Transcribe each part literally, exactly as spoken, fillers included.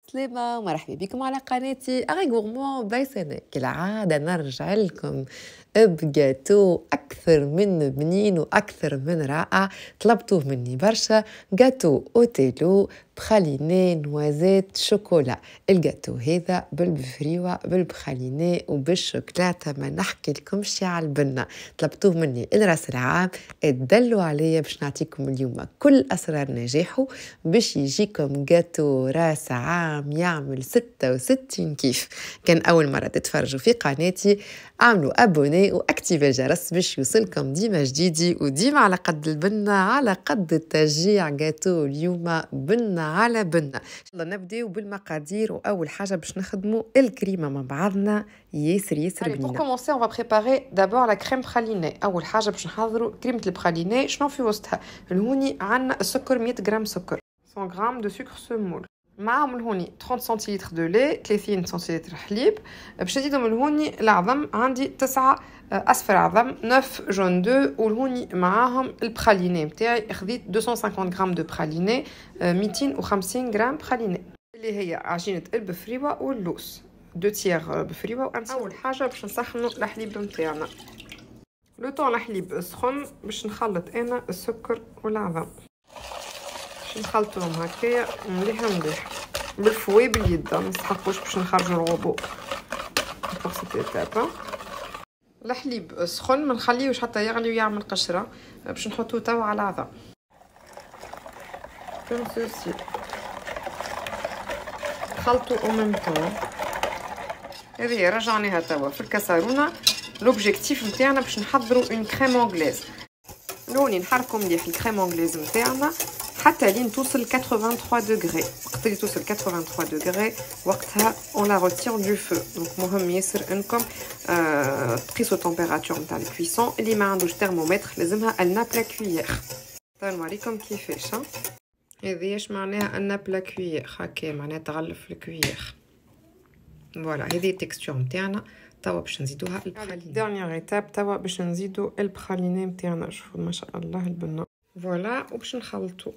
سلامة ومرحبا بكم على قناتي أغي غورمون بايسانة. كالعادة نرجع لكم بجاتو أكثر من بنين وأكثر من رائع. طلبتوه مني برشا، جاتو أوتيلو بخاليني نوازيت شوكولا. الجاتو هذا بالبفريوة بالبخاليني وبالشوكولاتة، ما نحكي لكمش على البنة. طلبتوه مني الراس العام، اتدلوا عليا باش نعطيكم اليوم كل أسرار نجاحه، باش يجيكم جاتو راس عام يعمل ستة وستين كيف. كان أول مرة تتفرجوا في قناتي اعملوا ابوني واكتيفي الجرس باش يوصلكم ديما جديدي، وديما على قد البنة على قد التشجيع. جاتو اليوم بنة على بنة. ان شاء الله نبداو بالمقادير، واول حاجه باش نخدموا الكريمه مع بعضنا ياسر ياسر بنينه. Pour commencer, on va préparer d'abord la crème pralinée. أول حاجة باش نحضروا كريمة البراليني. شنو في وسطها؟ الهوني عندنا السكر مية غرام سكر، مية غرام دو سكر سمول، معاهم الهوني ثلاثين سنتيلتر دو لي، ثلاثين سنتيلتر حليب. باش نزيدهم الهوني العظم، عندي تسعة أصفر عظم، تسعة جون دو، والهوني معاهم البراليني متاعي. خذيت مئتين وخمسين غرام دو براليني، مئتين وخمسين غرام براليني اللي هي عجينة البفريوة واللوز. دو تيغ بفريوة وأنت. أول حاجة باش نسخنوا الحليب متاعنا. لو طون الحليب سخن باش نخلط أنا السكر والعظم، باش نخلطوهم هكايا مليح مليح بالفوي باليد، منستحقوش باش نخرجوا الغوبو بور سيت ايتاب. الحليب سخن ما نخليوش حتى يغلي ويعمل قشرة، باش نحطوه توا على العظم كوم سوسي. خلطوا او ميم طون. هذه رجعناها توا في الكاسرونه. لوبجيكتيف نتاعنا باش نحضروا اون كريم انجليز. لوني نحركوا مليح الكريم انجليز نتاعنا حتى لين توصل ثمانية وثلاثين دوغري. وقت اللي توصل ثمانية وثلاثين دوغري وقتها اون لا روتير دو فو. دونك مهم ياسر انكم آه تقيسوا التمبيراتور نتاع الكويسون. اللي ما عندوش ترمومتر لازمها الناب لا كويير. نوريكم كيفاش. هذه اش معناها الناب لا كويير، هكا معناها تغلف الكويير. فوالا هذه التكستور نتاعنا. توا باش نزيدوها البراليني. ديرنيير ايتاب توا باش نزيدو البراليني نتاعنا. شوفوا ما شاء الله البنه. فوالا وباش نخلطو.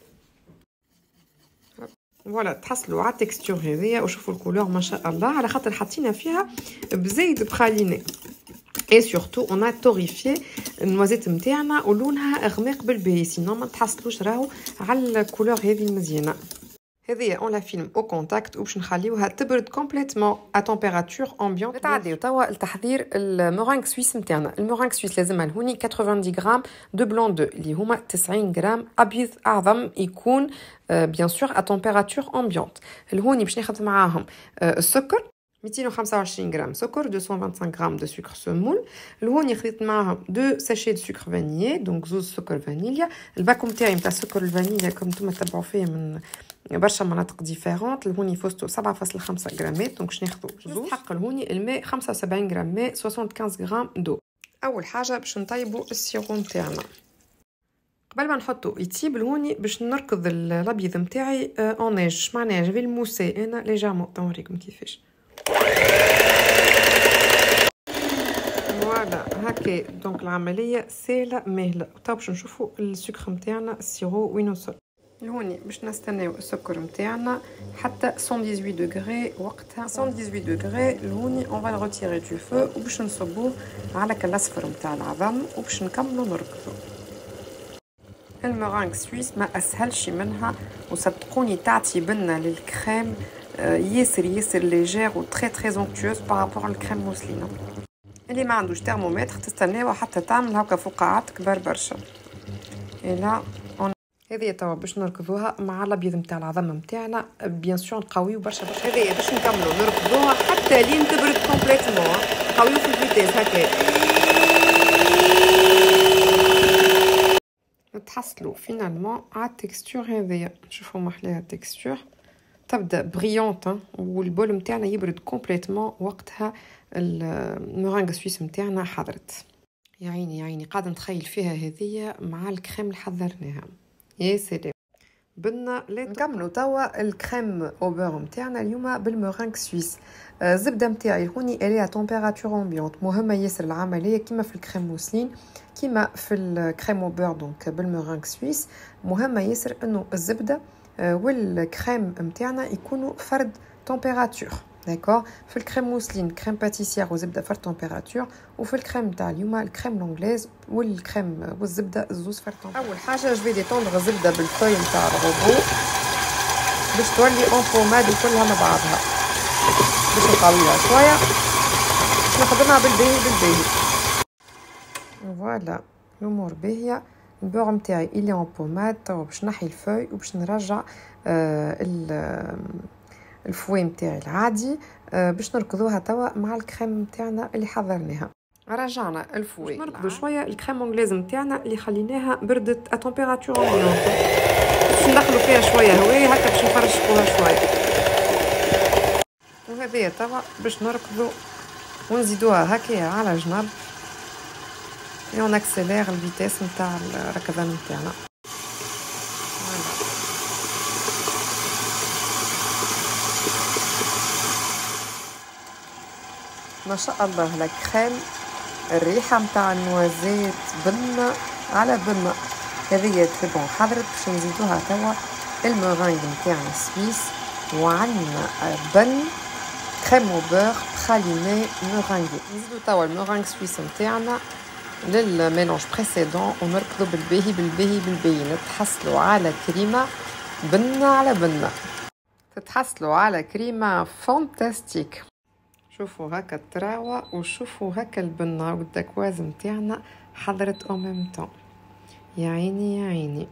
فوالا تحصلوا على التكستور هذيا وشوفوا الكولور ما شاء الله، على خاطر حطينا فيها بزيت براليني. اي سورتو اون ا توريفي النوازيت نتاعنا ولونها غماق بالباهي، سينو ما تحصلوش راهو على الكولور هذه المزيانه. هذه اون لا فيلم او كونتاكت وباش نخليوها تبرد كومبليتمون ا تمبيراتور امبيونت. نتعداو توا لتحضير المورانغ سويس نتاعنا. المورانغ سويس لازمها الهوني ثمانين غرام دو بلون دو اللي هما تسعين غرام ابيض اعظم، يكون بيان سور ا تمبيراتور امبيونت. الهوني باش ناخذ معاهم السكر مئتين وخمسة وعشرين غرام سكر، مئتين وخمسة وعشرين غرام دو سكر سمول. الهوني خديت معاهم دو ساشي دو سكر فانيي، دونك زوز سكر فانيليا. الباكو نتاعي نتاع سكر الفانيليا كم نتوما تتبعوا فيه من برشا مناطق ديفيرونت. الهوني فوستو سبعة فاصلة خمسة غرامات، دونك باش ناخذوا زوز. حق الهوني الماء خمسة وسبعين غرام ماء، خمسة وخمسين غرام دو. اول حاجه باش نطيبوا السيرو نتاعنا. قبل ما نحطو يطيب الهوني باش نركض الابيض نتاعي اون نيج. معناها جافي الموسي انا ليجامون. توريكم كيفاش. فوالا هكا. دونك العمليه سهله ماهله. تو باش نشوفوا السكر نتاعنا السيرو وين وصل. الهوني باش نستناو السكر نتاعنا حتى مية وثمانية عشر دوغري. وقتها مية وثمانية عشر دوغري الهوني اون فا روتيري دو فو وباش نصبوه على كالاصفر نتاع العظم وباش نكملوا نركضوا. المورانغ سويس ما اسهلش منها، وصدقوني تعطي بنه للكريم ياسر ياسر ليجير و تري تري زونكتوز بارابور الكريم موسلينه. اللي ما عندوش ترمومتر تستناو حتى تعمل هكا فقاعات كبار برشا. الا هذه توا باش نركضوها مع الابيض نتاع العظم نتاعنا بيان سور نقويو برشا برشا. هذه باش نكملوا نركضوها حتى لين تبرد كومبليتمون. قويو في الفيتيز هكا. تحصلوا فينالمون على التكستور هذيا. شوفوا محلاها التكستور تبدا بريونت، والبول نتاعنا يبرد كومبليتمون. وقتها المورانغ سويس نتاعنا حضرت. يا عيني يا عيني قاعده نتخيل فيها هذيا مع الكريم اللي حضرناها. يا سلام. بدنا نكملوا توا الكريم او بور نتاعنا اليوم بالمورانغ سويس. الزبده نتاعي هوني الي تمبيراتور امبيونت. مهمه ياسر العمليه كيما في الكريم موسلين كيما في الكريم او بور. دونك بالمورانغ سويس مهمه ياسر انه الزبده والكريم نتاعنا يكونوا فرد تمبيراتور. داكور في الكريم موسلين كريم باتيسيير وزبده فرد تمبيراتور، وفي الكريم تاع اليوم الكريم لونغليز والكريم والزبده الزوز فرد تمبيراتور. اول حاجه جو في ديتوندغ الزبده بالفوي نتاع الروبو باش تولي اون بوماد وكلها مع بعضها، باش نقليها شويه باش نخدمها بالباهي بالباهي. فوالا الامور باهيه. البور نتاعي الي اون بوماد. توا باش نحي الفوي وباش نرجع آه الفوي نتاعي العادي آه باش نركضوها توا مع الكريم نتاعنا اللي حضرناها. رجعنا الفوي نركضوا شويه الكريم انجليز نتاعنا اللي خليناها بردت ا تمبيراتور امبيونط، باش ندخلوا فيها شويه هوايه هكا باش نفرشقوها شويه. وهذه توا باش نركضوا ونزيدوها هكايا على جنب et on accélère الفيتاس نتاع الركضان نتاعنا. ما شاء الله لا كريم الريحه نتاع النوازيت بنه على بنه. هذه تبون حضرت باش نزيدوها توا المورينغ نتاعنا سويس، وعندنا بن كريم وبور براليني مورينغي. نزيدو توا المورينغ سويس نتاعنا للميلانج بريسيدون ونركضوا بالباهي بالباهي بالباهي. نتحصلوا على كريمه بنه على بنه، تتحصلوا على كريمه فانتاستيك. شوفوا هكا التراوه وشوفوا هكا البنه والدكواز نتاعنا حضرت او ميم طون. يا عيني يا عيني.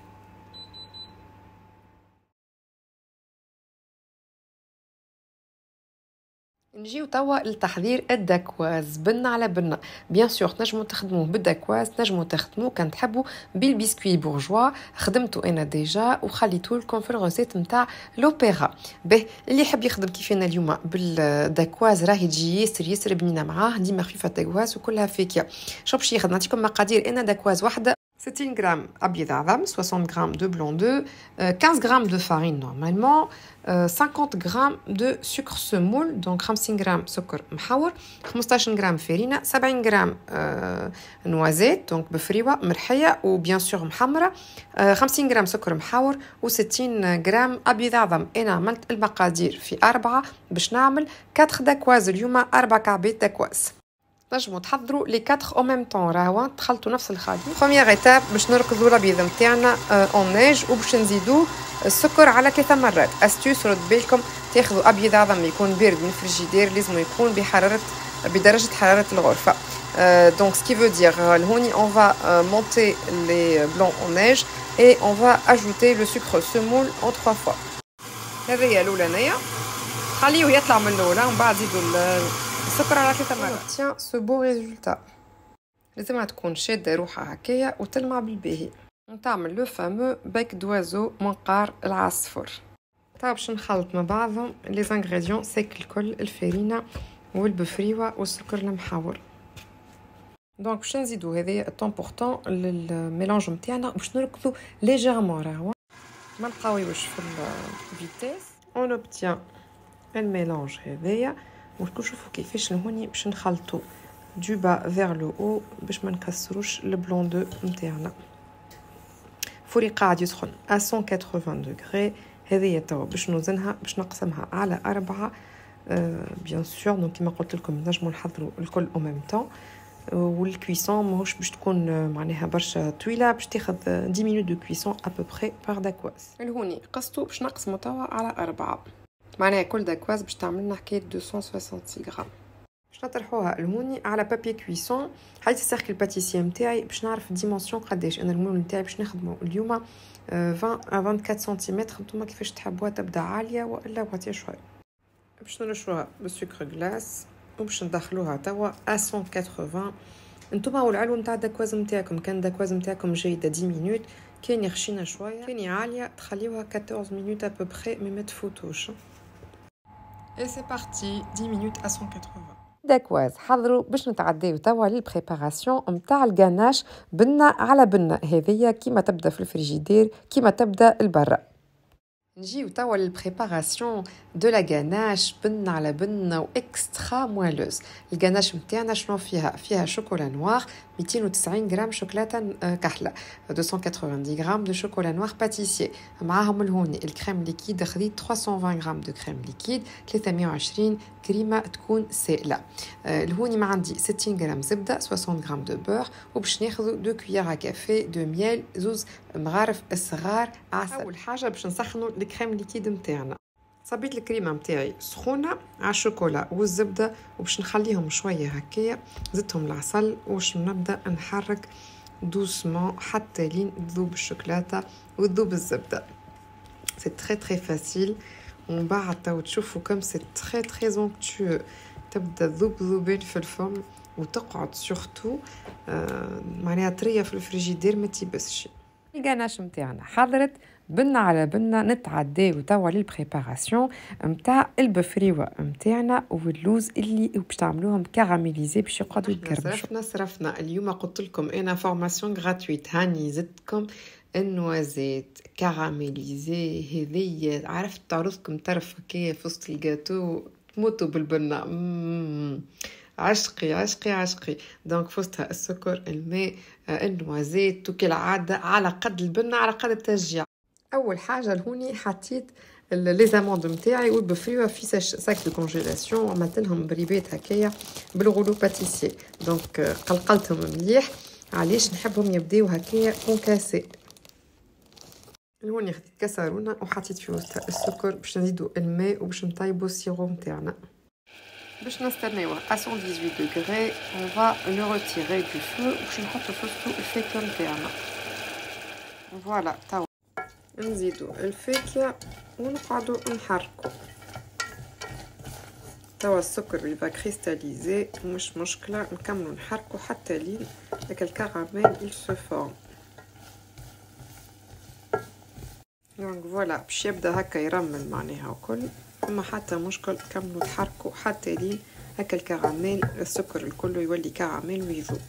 نجيو توا لتحضير الدكواز بنه على بنه. بيان سور تنجموا تخدموه بالدكواز، تنجموا تخدموه كان تحبوا بالبسكوي بورجوا، خدمته انا ديجا وخليته لكم في الغوسيت نتاع لوبيرا. به اللي يحب يخدم كيفنا اليوم بالدكواز راهي تجي ياسر ياسر بنينه معاه، ديما خفيفه دكواز وكلها فيكيا. شو باش يخدم؟ نعطيكم مقادير. انا دكواز واحده ستين غرام ابيض اعظم، ستين غرام دو بلون دو، خمسة غرام de farine normalement، خمسين غرام de sucre semoule donc خمسين غرام سكر محور، خمسطاش غرام فرينه، سبعين غرام نوازيت دونك بفريوه مرحيه وبيان سور محمره، خمسين غرام سكر محور و60 غرام ابيض اعظم. انا عملت المقادير في أربعة باش نعمل أربعة دكواز اليوم، أربع كعبات دكواز. تنجموا تحضروا لي كاتر او ميم طون، راهو تخلطوا نفس الخليط. بروميير ايتاب باش نركضوا الابيض نتاعنا اون نيج وباش نزيدوه السكر على ثلاث مرات. استيوس رد بالكم تاخذوا ابيض اعظم يكون بارد من الفريجيدير، لازم يكون بحراره بدرجه حراره الغرفه. دونك سكي فو دير هوني اون فا مونتي لي بلون اون نيج اي اون فا اجوتي لو سكر سمول اون ثلاث فوا. هذه هي الاولانيه، خليوه يطلع من الاولى ومن بعد زيدوا السكر على ثلاث مرات. تيان سو بو ريزولتا. لازمها تكون شاده روحها هكايا وتلمع بالباهي. نتعمل لو فامو باك دوازو منقار العصفر. طيب باش نخلط مع بعضهم لي زانغريديون سيك الكل، الفرينه والبفريوه والسكر المحور. دونك باش نزيدو هذه الطومبورطون للميلانج نتاعنا باش نركضوا ليجيرمون، راهو ما نقاويوش في الفيتاس. اون اوبتيان الميلانج هذايا وشوفوا كيفاش لهوني باش نخلطوا دو با فيغ لو او باش ما نكسروش البلون دو نتاعنا. فوري قاعد يسخن ا مية وثمانين دوغري. هذه توا باش نوزنها باش نقسمها على أربعة أه بيان سور. دونك كيما قلت لكم نجموا نحضروا الكل او ميم طون. والكويسون ماهوش باش تكون معناها برشا طويله، باش تاخذ عشر مينوت دو كويسون ا بو بري بار داكواز. لهوني قصتو باش نقسمو توا على أربعة، معناها كل داكواز باش تعمل لنا حكايه مئتين وستين غرام. باش نطرحوها الموني على بابي كويسون. حيت السيركل الباتيسيي نتاعي باش نعرف الديمونسيون قداش. انا المول نتاعي باش نخدمو اليوم عشرين ا أربعة وعشرين سنتيمتر، نتوما كيفاش تحبوها تبدا عاليه والا وطيه شويه. باش نرشوها بالسكر غلاس وباش ندخلوها توا ا مية وثمانين. نتوما والعلو نتاع الداكواز نتاعكم، كان الداكواز نتاعكم جيده عشر مينوت، كان خشينه شويه كان عاليه تخليوها أربعة عشر مينوت ا بو بري مي ما تفوتوش. اي سي بارتي عشر مينوت ا مية وثمانين. داكواز حضروا باش نتعداو توا للبريباراسيون نتاع الغاناش بنه على بنه. هذيا كيما تبدا في الفريجيدير كيما تبدا البرا. نجيو توا للبريباراسيون دو لا غاناش بنة على بنة واكسترا موالوز. الغاناش نتاعنا شنو فيها؟ فيها شوكولا نوار مئتين وتسعين غرام شوكولاته كحله، مئتين وثمانية غرام دو شوكولا نوار باتيسيي، معاهم الهوني الكريم ليكيد خذيت ثلاثمية وعشرين غرام دو كريم ليكيد، ثلاثمية وعشرين كريمه تكون سائله. الهوني ما عندي ستين غرام زبده، ثمانين غرام دو بور، وباش ناخذ دو كويار كافي دو ميل، زوز مغارف صغار عسل. اول حاجه باش نسخنوا الكريم ليكيد نتاعنا، صبيت الكريمه نتاعي سخونه على الشوكولا والزبده وباش نخليهم شويه هكايا، زدتهم العسل وباش نبدا نحرك دوسمون حتى لين تذوب الشوكولاته وتذوب الزبده. سي تري تري فاسيل، ومن بعد تو تشوفوا كم سي تري تري زونكتو، تبدا تذوب ذوبين في الفم وتقعد سورتو آه معناها طريه في الفريجيدير ما تيبسش. الغاناش نتاعنا حضرت، بنة على بنة نتعداو توا للبريباراسيون نتاع البفريوه نتاعنا واللوز اللي باش تعملوهم كاراميليزي باش يقعدوا يتكرمشوا. صرفنا صرفنا اليوم قلت لكم انا فورماسيون غراتويت، هاني زدتكم النوازيت كاراميليزي هذيا، عرفت تعرضكم طرف هكايا في وسط الجاتو تموتوا بالبنة. مم. عشقي عشقي عشقي. دونك فوستها السكر، الماء، النوازيت، وكالعادة على قد البنة على قد التشجيع. اول حاجه لهوني حطيت لي زاموند نتاعي والبفريوه في ساك دو كونجيلاسيون، عملت لهم بريبات هكايا بالغلو باتيسي. دونك قلقلتهم مليح، علاش نحبهم يبداو هكايا كونكاسي. هوني خديت كسرونه وحطيت في وسطها السكر باش نزيدوا الماء وباش نطيبوا السيرو نتاعنا. باش نستناوه à cent dix-huit degrés، on va le retirer du feu باش نحطوا في وسطو الفاكهه نتاعنا. فوالا توا نزيدو الفاكهه ونقعدو نحركو. توا السكر يبقى كريستاليزي، مش مشكله، نكملو نحركو حتى لين داك الكراميل il se forme. دونك فوالا باش يبدا هكا يرمل معناها وكل، وما حتى مشكل، كملوا تحركوا حتى لين هكا الكراميل السكر الكل يولي كراميل ويذوب.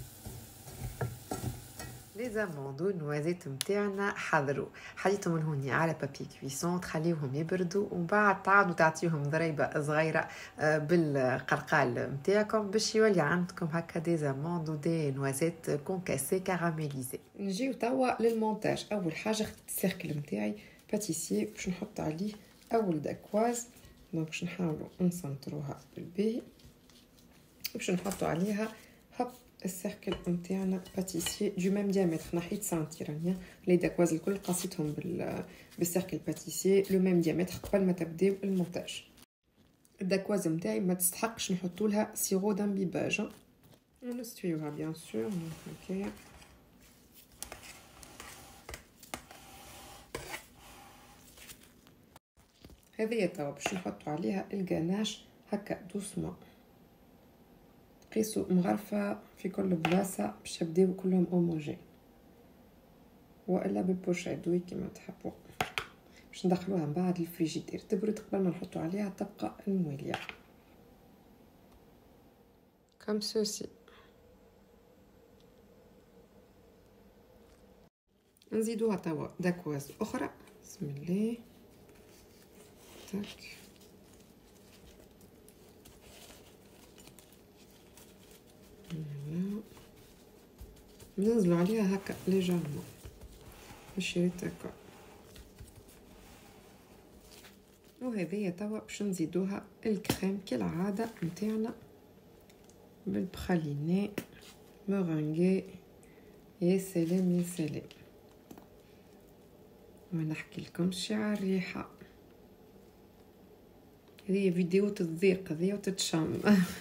لي زاموند والنوازيت نتاعنا حضروا، حطيتهم لهوني على بابي كويسون تخليوهم يبردوا، ومن بعد تعاودوا تعطيوهم ضريبه صغيره بالقرقال نتاعكم باش يولي عندكم هكا دي زاموند ودي نوازيت كونكاسي كراميليزي. نجيو توا للمونتاج. اول حاجه خديت السيركل نتاعي باتيسيي باش نحط عليه اول داكواز، دونك باش نحاولوا نسنطروها بالباهي باش نحطوا عليها هب السيركل نتاعنا باتيسيي دو ميم ديامتر. نحيت سنتيرانيا لي داكواز الكل قصيتهم بال بالسيركل باتيسيي لو ميم ديامتر قبل ما تبداو المونتاج. الداكواز نتاعي ما تستحقش نحطوا لها سيرو دامبيباج، نستويوها بيان سور هكايا. هذه توا باش نحطوا عليها الغاناش هكا دوسمون، قيسوا مغرفه في كل بلاصه باش يبداو كلهم اوموجين، والا بالبوشادوي كما تحبوا، باش ندخلوها من بعد الفريجيدير تبرد قبل ما نحطوا عليها تبقى المواليه كم سوسي. نزيدوها توا داكواز اخرى. بسم الله تاك. ننزلوا عليها هكا ليجيرمون باش يريت هكا. وهذه توا باش نزيدوها الكريم كالعاده نتاعنا بالبخاليني مورانغي. يا سلام يا سلام، ما نحكي لكمش على الريحه. هذه فيديو تضيق هذه وتتشم.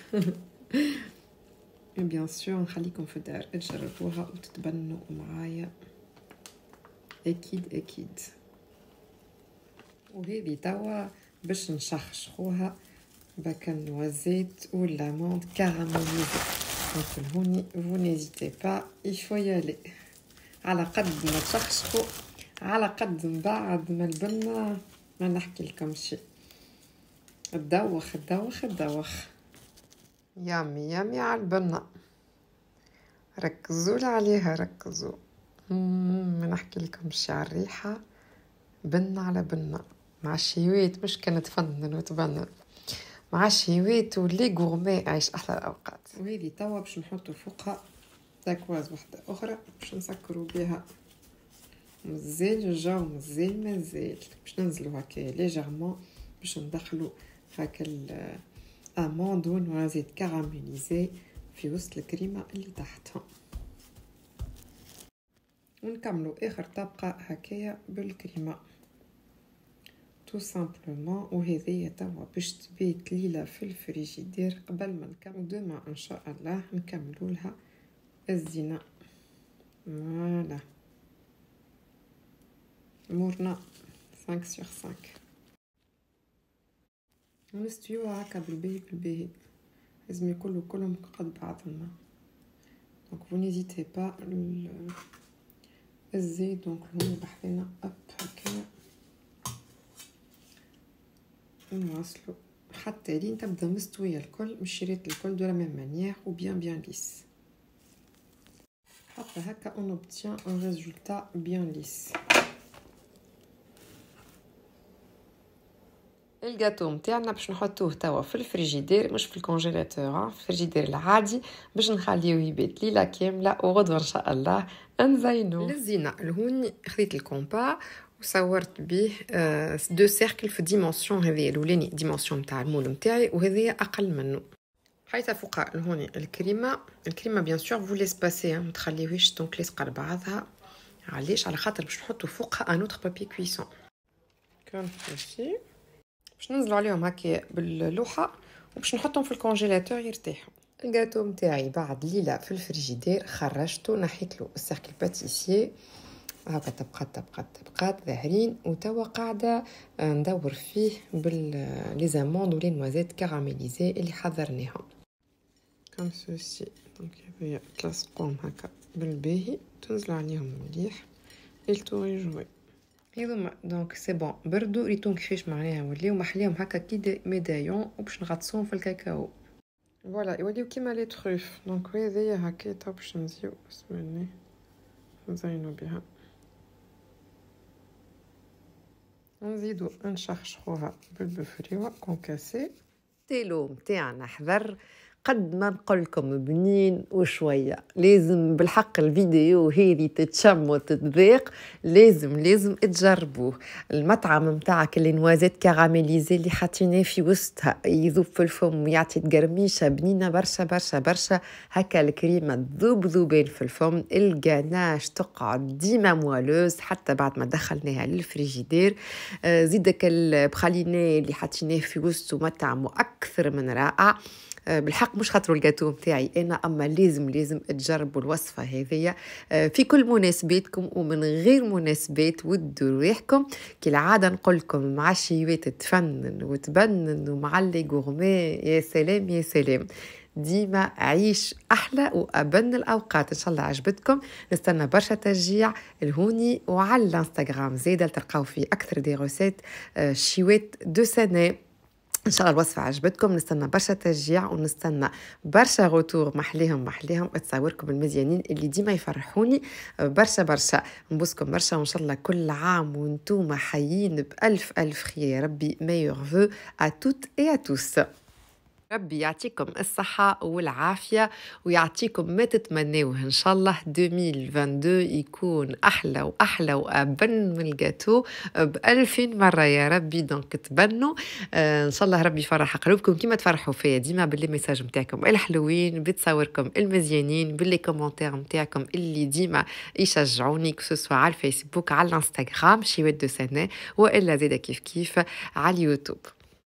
بيان سور نخليكم في الدار تجربوها وتتبنوا معايا اكيد اكيد. وهذه توا باش نشخشخوها بكا النوازيت واللاموند كاراميليزي. دونك هوني فو نيزيتي با يفو يالي على قد ما تشخشخوا على قد من بعد ما البنه ما نحكي لكم شي. تدوخ تدوخ تدوخ يامي يامي على البنة. ركزوا عليها ركزوا. ما نحكي لكم شي على الريحة بنة على بنة مع الشيوات، مش كانت فنن وتبنن مع الشيوات واللي غورمي عيش احلى الاوقات. وهذه توا باش نحطوا فوقها تاكواز وحده اخرى باش نسكروا بها. مازال الجو مازال مازال باش ننزلوا هكا ليجيرمون باش ندخلوا هكا الاموند ونوازيت كاراميليزي في وسط الكريمه اللي تحتها، ونكملوا اخر طبقه هكايا بالكريمه تو سامبلومون. وهذه توا باش تبيت ليله في الفريجيدير قبل ما نكمل دوما ان شاء الله نكملوا لها الزينه. فوالا مورنا خمسة سور خمسة ونستويو هكا بالباهي بالباهي، لازم يكونوا كلهم قد بعضنا. دونك فو نيزيتي با الزيت دونك هون بحثنا اب هكا نواصلوا حتى لين تبدا مستويه الكل مشريت الكل دو لا ميم مانيير و بيان بيان ليس. حتى هكا اون اوبتيان ان ريزولتا بيان ليس. الجاتو نتاعنا باش نحطوه توا في الفريجيدير، مش في الكونجيلاتور، في الفريجيدير العادي باش نخليوه يبات ليله كامله، وغدوه ان شاء الله نزينو. للزينه الهوني خديت الكومبا وصورت به دو سيركل في ديمونسيون، هذه الاولاني ديمونسيون نتاع المول نتاعي وهذه اقل منه. حيث فوق الهوني الكريمه الكريمه بيان سور فو ليس باسي، ما تخليوهش دونك لاصقه لبعضها. علاش؟ على خاطر باش نحطوا فوقها ان اوتر بابي كويسون كون فوسي باش ننزلوا عليهم هكا باللوحه وباش نحطهم في الكونجيلاتور يرتاحوا. الجاتو نتاعي بعد ليله في الفريجيدير خرجته، نحيت له السيركل باتيسيي هكا طبقات طبقات طبقات ظاهرين، وتوا قاعده ندور فيه باللي زاموند ولي نوازيت كاراميليزي اللي حضرناهم كم سوسي. دونك هذيا تلصقوهم هكا بالباهي تنزلوا عليهم مليح التوري جوي هذوما. دونك سي بون بردوا ريتون كيفاش معناها ولاو محليهم هكا كي ميدايون، وباش نغطسوهم في الكاكاو فوالا يوليو كيما لي تروف. دونك هذيا هكا تو باش نزيو بسم الله نزينو بها، نزيدو نشخشخوها بالبفريوه كونكاسي. تيلو متاعنا حذر قد ما نقولكم بنين وشويه، لازم بالحق الفيديو هذه تتشم وتتذاق، لازم لازم تجربوه. المطعم متاعك اللي نوازيت كاراميليزي اللي حاطيناه في وسطها يذوب في الفم ويعطي تقرميشه بنينه برشا برشا برشا، هكا الكريمه تذوب ذوبين في الفم، الجاناش تقعد ديما موالوز حتى بعد ما دخلناها للفريجيدير. آه زيدك البخاليني اللي حاطيناه في وسطه مطعم اكثر من رائع. بالحق مش خاطروا الجاتو متاعي انا، اما لازم لازم تجربوا الوصفه هذه في كل مناسباتكم ومن غير مناسبات ودوا ريحكم. كالعاده نقول لكم مع الشيوات تفنن وتبنن ومع اللي غورمي يا سلام يا سلام. ديما عيش احلى وابن الاوقات. ان شاء الله عجبتكم، نستنى برشا تشجيع الهوني وعلى الانستغرام زيدا تلقاو فيه اكثر دي روسيت شيوات دو سنه. ان شاء الله الوصفه عجبتكم، نستنى برشا تشجيع ونستنى برشا غوتور محليهم محليهم تصاوركم المزيانين اللي ديما يفرحوني برشا برشا. نبوسكم برشا وان شاء الله كل عام وانتم حيين بالف الف خير يا ربي. meilleur vœu à toutes et à tous. ربي يعطيكم الصحة والعافية ويعطيكم ما تتمنوه. إن شاء الله ألفين واثنين وعشرين يكون أحلى وأحلى وأبن من الجاتو بألفين مرة يا ربي. دونك تبنوا آه إن شاء الله ربي يفرح قلوبكم كما تفرحوا فيا ديما باللي ميساج متاعكم الحلوين، بتصوركم المزيانين، باللي كومنتير متاعكم اللي ديما يشجعوني كسوسوا على الفيسبوك على الانستغرام شيوات دو سنة، وإلا زيدا كيف كيف على اليوتيوب.